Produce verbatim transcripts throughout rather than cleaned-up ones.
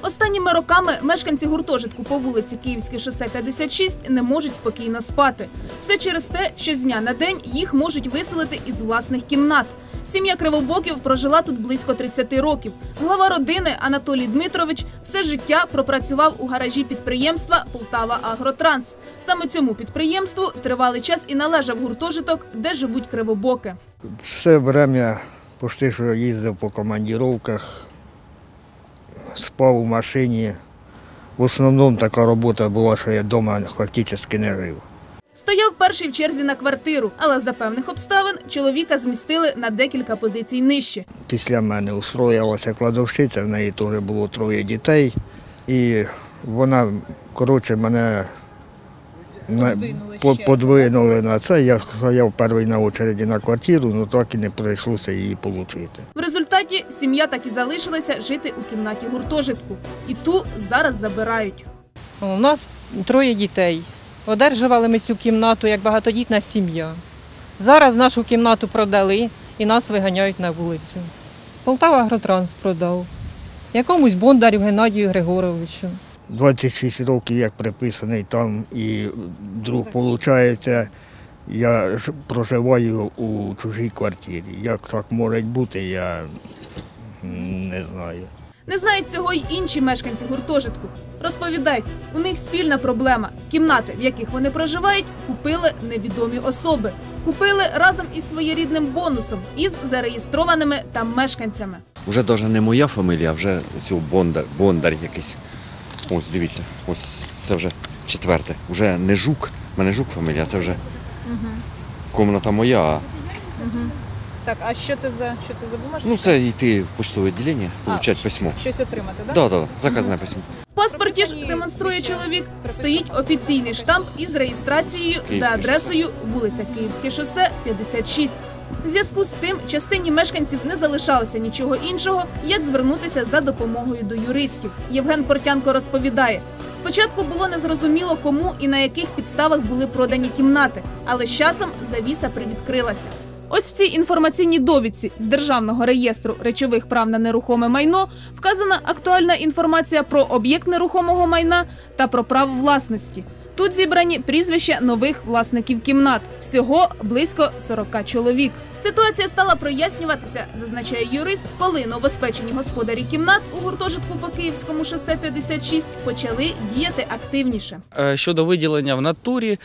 Останніми роками мешканці гуртожитку по вулиці Київське шосе п'ятдесят шість не можуть спокійно спати. Все через те, що з дня на день їх можуть виселити із власних кімнат. Сім'я Кривобоків прожила тут близько тридцяти років. Глава родини Анатолій Дмитрович все життя пропрацював у гаражі підприємства «Полтава-Агротранс». Саме цьому підприємству тривалий час і належав гуртожиток, де живуть Кривобоки. Все время почти що їздив по командировках, спав у машині. В основному така робота була, що я вдома фактично не жив. Стояв перший в черзі на квартиру, але за певних обставин чоловіка змістили на декілька позицій нижче. Після мене устроїлася кладовщиця, в неї теж було троє дітей. І вона, коротше, мене подвинули, подвинули на це. Я стояв перший на очереді на квартиру, але так і не прийшлося її отримати. В результаті сім'я так і залишилася жити у кімнаті гуртожитку. І ту зараз забирають. У нас троє дітей. Одержували ми цю кімнату як багатодітна сім'я. Зараз нашу кімнату продали і нас виганяють на вулицю. «Полтава-Агротранс» продав. Якомусь Бондарю Геннадію Григоровичу. двадцять шість років як приписаний там, і вдруг виходить, я проживаю у чужій квартирі. Як так може бути, я не знаю. Не знають цього й інші мешканці гуртожитку. Розповідають, у них спільна проблема. Кімнати, в яких вони проживають, купили невідомі особи. Купили разом із своєрідним бонусом, із зареєстрованими там мешканцями. Вже навіть не моя фамілія, а вже цю Бондар, Бондар якийсь. Ось, дивіться, ось це вже четверте. Вже не Жук, в мене Жук фамілія, це вже угу. Кімната моя. Угу. Так, а що це за, що це за бумажка? Ну, це йти в поштове відділення, отримати письмо. Щось отримати, так? Так, так, заказне письмо. В паспорті ж, демонструє чоловік, стоїть офіційний штамп із реєстрацією за адресою вулиця Київське шосе п'ятдесят шість. В зв'язку з цим частині мешканців не залишалося нічого іншого, як звернутися за допомогою до юристів. Євген Портянко розповідає, спочатку було незрозуміло, кому і на яких підставах були продані кімнати, але з часом завіса привідкрилася. Ось в цій інформаційній довідці з Державного реєстру речових прав на нерухоме майно вказана актуальна інформація про об'єкт нерухомого майна та про право власності. Тут зібрані прізвища нових власників кімнат. Всього близько сорока чоловік. Ситуація стала прояснюватися, зазначає юрист, коли новоспечені господарі кімнат у гуртожитку по Київському шосе п'ятдесят шість почали діяти активніше. Щодо виділення в натурі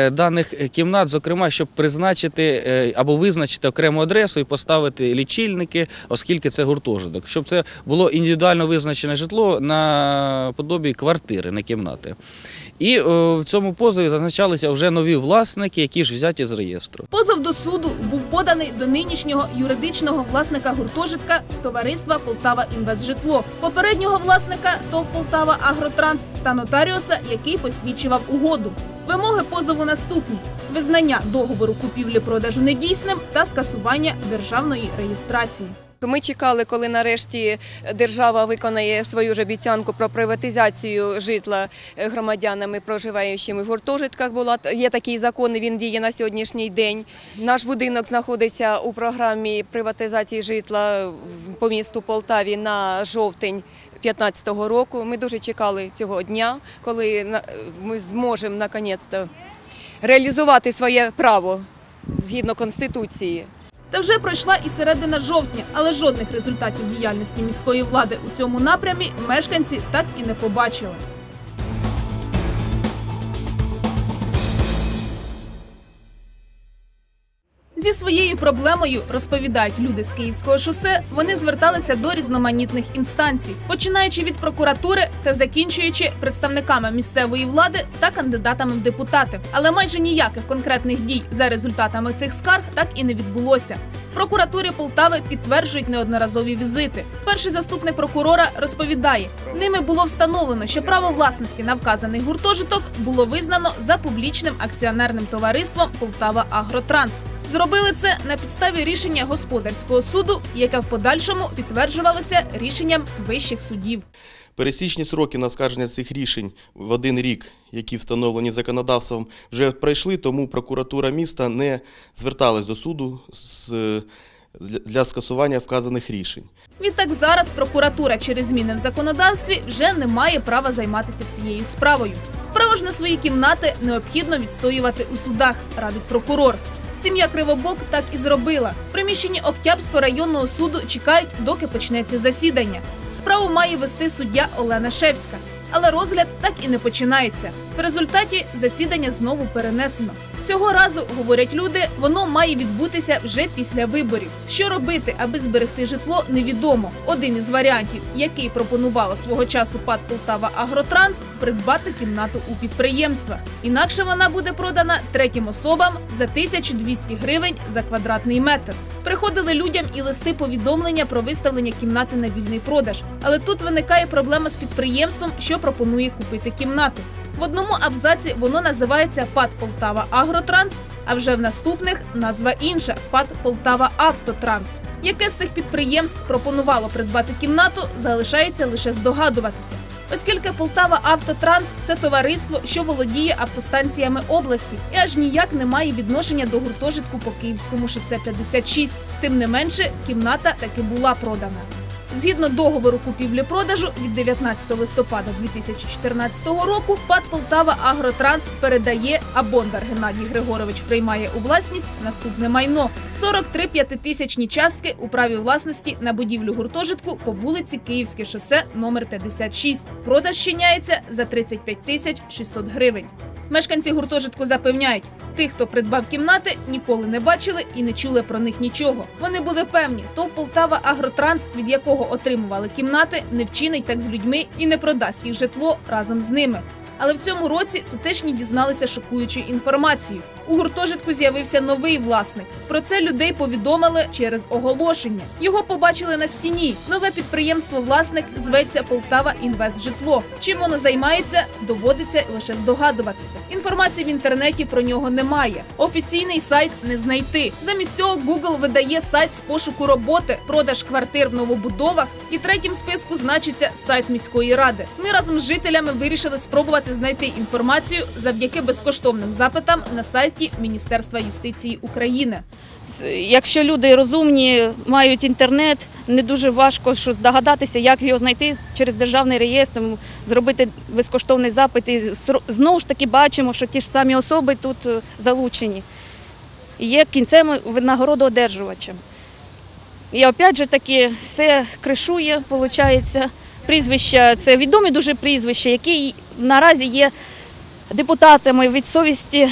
даних кімнат, зокрема, щоб призначити або визначити окрему адресу і поставити лічильники, оскільки це гуртожиток. Щоб це було індивідуально визначене житло на подобі квартири, не кімнати. І в цьому позові зазначалися вже нові власники, які ж взяті з реєстру. Позов до суду був поданий до нинішнього юридичного власника гуртожитка товариства «Полтава-Інвестжитло», попереднього власника ТОВ «Полтава-Агротранс» та нотаріуса, який посвідчував угоду. Вимоги позову наступні – визнання договору купівлі-продажу недійсним та скасування державної реєстрації. Ми чекали, коли нарешті держава виконає свою ж обіцянку про приватизацію житла громадянами, проживаючими в гуртожитках. Була, є такий закон, він діє на сьогоднішній день. Наш будинок знаходиться у програмі приватизації житла по місту Полтаві на жовтень дві тисячі п'ятнадцятого року. Ми дуже чекали цього дня, коли ми зможемо, наконець-то, реалізувати своє право згідно Конституції. Та вже пройшла і середина жовтня, але жодних результатів діяльності міської влади у цьому напрямі мешканці так і не побачили. Зі своєю проблемою, розповідають люди з Київського шосе, вони зверталися до різноманітних інстанцій, починаючи від прокуратури та закінчуючи представниками місцевої влади та кандидатами в депутати. Але майже ніяких конкретних дій за результатами цих скарг так і не відбулося. В прокуратурі Полтави підтверджують неодноразові візити. Перший заступник прокурора розповідає, ними було встановлено, що право власності на вказаний гуртожиток було визнано за публічним акціонерним товариством «Полтава-Агротранс». Зробили це на підставі рішення господарського суду, яке в подальшому підтверджувалося рішенням вищих судів. Пересічні сроки на оскарження цих рішень в один рік, які встановлені законодавством, вже пройшли, тому прокуратура міста не зверталась до суду з для скасування вказаних рішень. Відтак зараз прокуратура через зміни в законодавстві вже не має права займатися цією справою. Право ж на свої кімнати необхідно відстоювати у судах, радить прокурор. Сім'я Кривобок так і зробила. В приміщенні Октябрського районного суду чекають, доки почнеться засідання. Справу має вести суддя Олена Шевська. Але розгляд так і не починається. В результаті засідання знову перенесено. Цього разу, говорять люди, воно має відбутися вже після виборів. Що робити, аби зберегти житло, невідомо. Один із варіантів, який пропонувала свого часу ПАТ «Полтава Агротранс» – придбати кімнату у підприємства. Інакше вона буде продана третім особам за тисячу двісті гривень за квадратний метр. Приходили людям і листи повідомлення про виставлення кімнати на вільний продаж. Але тут виникає проблема з підприємством, що пропонує купити кімнату. В одному абзаці воно називається ПАТ «Полтава Агротранс», а вже в наступних назва інша – ПАТ «Полтава Автотранс». Яке з цих підприємств пропонувало придбати кімнату, залишається лише здогадуватися. Оскільки «Полтава Автотранс» – це товариство, що володіє автостанціями області і аж ніяк не має відношення до гуртожитку по Київському шосе п'ятдесят шість. Тим не менше, кімната таки була продана. Згідно договору купівлі-продажу від дев'ятнадцятого листопада дві тисячі чотирнадцятого року ПАТ «Полтава Агротранс» передає, а Бондар Геннадій Григорович приймає у власність наступне майно – сорок три п'ятитисячні частки у праві власності на будівлю гуртожитку по вулиці Київське шосе номер п'ятдесят шість. Продаж чиняється за тридцять п'ять тисяч шістсот гривень. Мешканці гуртожитку запевняють, тих, хто придбав кімнати, ніколи не бачили і не чули про них нічого. Вони були певні, ТОВ «Полтава Агротранс», від якого отримували кімнати, не вчинить так з людьми і не продасть їх житло разом з ними. Але в цьому році тутешні дізналися шокуючу інформацію. У гуртожитку з'явився новий власник. Про це людей повідомили через оголошення. Його побачили на стіні. Нове підприємство-власник зветься «Полтава Інвестжитло». Чим воно займається, доводиться лише здогадуватися. Інформації в інтернеті про нього немає. Офіційний сайт не знайти. Замість цього Google видає сайт з пошуку роботи, продаж квартир в новобудовах, і третім в списку значиться сайт міської ради. Ми разом з жителями вирішили спробувати знайти інформацію завдяки безкоштовним запитам на сайті Міністерства юстиції України. Якщо люди розумні, мають інтернет, не дуже важко що здогадатися, як його знайти через державний реєстр, зробити безкоштовний запит. І знову ж таки бачимо, що ті ж самі особи тут залучені. Є кінцевим винагородоодержувачем. І опять же таки все кришує, виходить, прізвища, це відомі дуже прізвища, які наразі є депутатами від совісті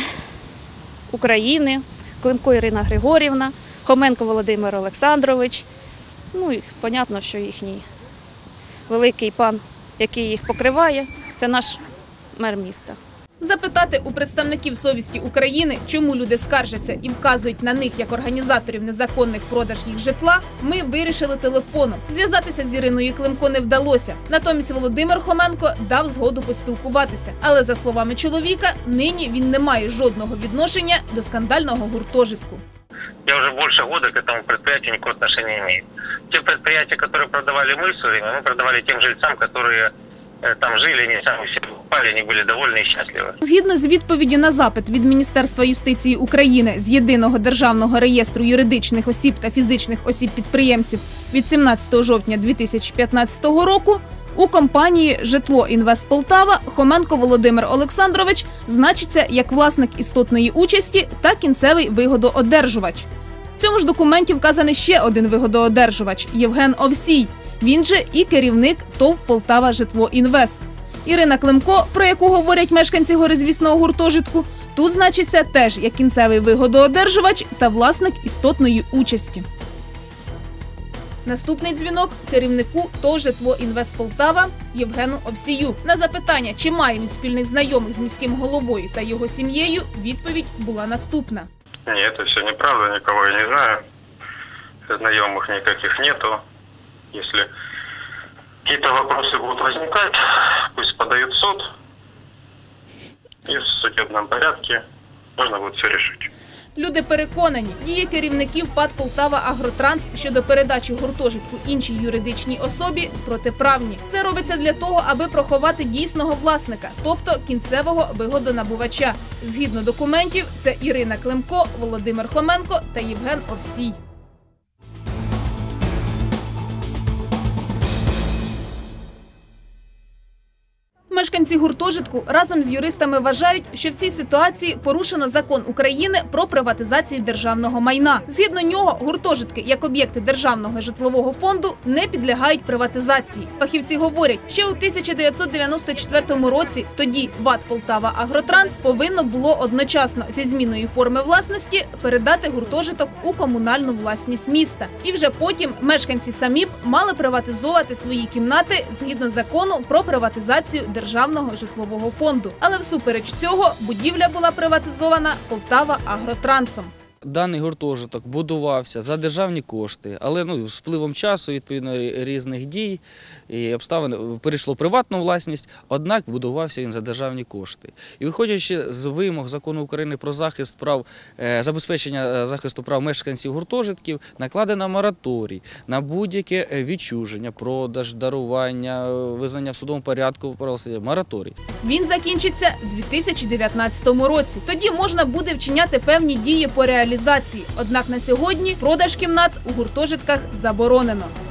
України, Климко Ірина Григорівна, Хоменко Володимир Олександрович. Ну і понятно, що їхній великий пан, який їх покриває, це наш мер міста. Запитати у представників совісті України, чому люди скаржаться і вказують на них як організаторів незаконних продаж їх житла, ми вирішили телефоном. Зв'язатися з Іриною Климко не вдалося. Натомість Володимир Хоменко дав згоду поспілкуватися. Але, за словами чоловіка, нині він не має жодного відношення до скандального гуртожитку. Я уже больше года к этому предприятию никакого отношения не имею. Те предприятия, которые продавали мы в свое время, мы продавали тем жильцам, которые там жили, они сами все покупали, они были довольны и счастливы. Згідно з відповіддю на запит від Міністерства юстиції України з Єдиного державного реєстру юридичних осіб та фізичних осіб-підприємців від сімнадцятого жовтня дві тисячі п'ятнадцятого року, у компанії «Житло Інвест Полтава» Хоменко Володимир Олександрович значиться як власник істотної участі та кінцевий вигодоодержувач. В цьому ж документі вказаний ще один вигодоодержувач – Євген Овсій. Він же і керівник ТОВ «Полтава Житло Інвест». Ірина Климко, про яку говорять мешканці горизвісного гуртожитку, тут значиться теж як кінцевий вигодоодержувач та власник істотної участі. Наступний дзвінок – керівнику ТОВ «Житло Інвест Полтава» Євгену Овсію. На запитання, чи має він спільних знайомих з міським головою та його сім'єю, відповідь була наступна. Ні, це все неправда, нікого я не знаю. Знайомих ніяких нету. Если какие-то вопросы будут возникать, пусть подают в суд, и в судебном порядке можно будет все решить. Люди переконані, дії керівників ПАТ «Полтава Агротранс» щодо передачі гуртожитку іншій юридичній особі протиправні. Все робиться для того, аби приховати дійсного власника, тобто кінцевого вигодонабувача. Згідно документів, це Ірина Климко, Володимир Хоменко та Євген Овсій. Мешканці гуртожитку разом з юристами вважають, що в цій ситуації порушено закон України про приватизацію державного майна. Згідно нього, гуртожитки, як об'єкти державного житлового фонду, не підлягають приватизації. Фахівці говорять, що у тисяча дев'ятсот дев'яносто четвертому році тоді ВАТ «Полтава Агротранс» повинно було одночасно зі зміною форми власності передати гуртожиток у комунальну власність міста. І вже потім мешканці самі б мали приватизовувати свої кімнати згідно закону про приватизацію державного житлового фонду. Але всупереч цього будівля була приватизована «Полтава Агротрансом». Даний гуртожиток будувався за державні кошти, але ну, з пливом часу, відповідно різних дій і обставин, перейшло в приватну власність, однак будувався він за державні кошти. І виходячи з вимог Закону України про захист прав, забезпечення захисту прав мешканців гуртожитків, накладено мораторій на будь-яке відчуження, продаж, дарування, визнання в судовому порядку, мораторій. Він закінчиться в дві тисячі дев'ятнадцятому році. Тоді можна буде вчиняти певні дії по реалізації. Однак на сьогодні продаж кімнат у гуртожитках заборонено.